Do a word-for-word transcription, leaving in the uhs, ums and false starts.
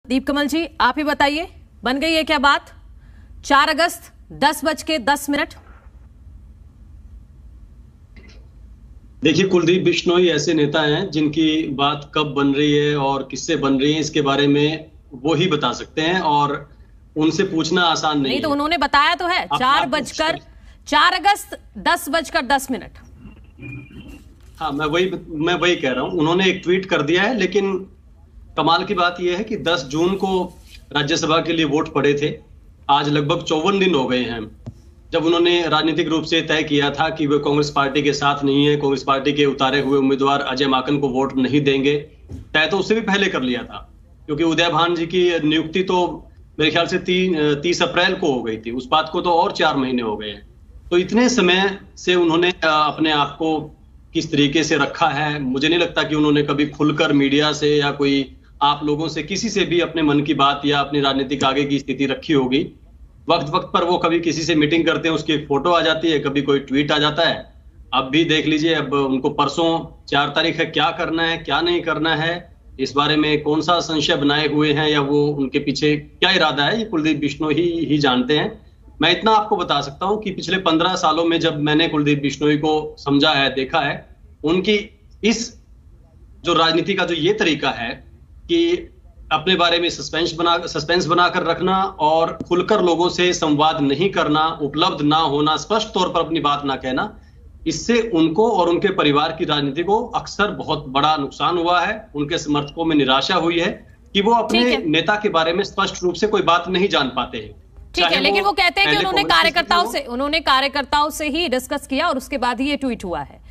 दीप कमल जी, आप ही बताइए, बन गई है क्या बात? चार अगस्त दस बज के दस मिनट। देखिए, कुलदीप बिश्नोई ऐसे नेता हैं जिनकी बात कब बन रही है और किससे बन रही है इसके बारे में वो ही बता सकते हैं, और उनसे पूछना आसान नहीं, नहीं तो है। उन्होंने बताया तो है चार बजकर चार अगस्त दस बजकर दस मिनट। हाँ, मैं वही मैं वही कह रहा हूं, उन्होंने एक ट्वीट कर दिया है, लेकिन कमाल की बात यह है कि दस जून को राज्यसभा के लिए वोट पड़े थे। आज लगभग चौवन दिन हो गए हैं जब उन्होंने राजनीतिक रूप से तय किया था कि वे कांग्रेस पार्टी के साथ नहीं है, कांग्रेस पार्टी के उतारे हुए उम्मीदवार अजय माकन को वोट नहीं देंगे। तय तो उससे भी पहले कर लिया था, क्योंकि उदय भान जी की नियुक्ति तो मेरे ख्याल से ती, तीस अप्रैल को हो गई थी। उस बात को तो और चार महीने हो गए हैं। तो इतने समय से उन्होंने अपने आप को किस तरीके से रखा है, मुझे नहीं लगता कि उन्होंने कभी खुलकर मीडिया से या कोई आप लोगों से किसी से भी अपने मन की बात या अपनी राजनीतिक आगे की स्थिति रखी होगी। वक्त वक्त पर वो कभी किसी से मीटिंग करते हैं, उसकी एक फोटो आ जाती है, कभी कोई ट्वीट आ जाता है। अब भी देख लीजिए, अब उनको परसों चार तारीख है, क्या करना है क्या नहीं करना है, इस बारे में कौन सा संशय बनाए हुए हैं या वो उनके पीछे क्या इरादा है, ये कुलदीप बिश्नोई ही, ही जानते हैं। मैं इतना आपको बता सकता हूं कि पिछले पंद्रह सालों में जब मैंने कुलदीप बिश्नोई को समझा है, देखा है, उनकी इस जो राजनीति का जो ये तरीका है कि अपने बारे में सस्पेंस बना सस्पेंस बनाकर रखना और खुलकर लोगों से संवाद नहीं करना, उपलब्ध ना होना, स्पष्ट तौर पर अपनी बात ना कहना, इससे उनको और उनके परिवार की राजनीति को अक्सर बहुत बड़ा नुकसान हुआ है। उनके समर्थकों में निराशा हुई है कि वो अपने नेता के बारे में स्पष्ट रूप से कोई बात नहीं जान पाते हैं। ठीक है, लेकिन वो कहते हैं कि उन्होंने कार्यकर्ताओं से उन्होंने कार्यकर्ताओं से ही डिस्कस किया और उसके बाद ही ये ट्वीट हुआ है।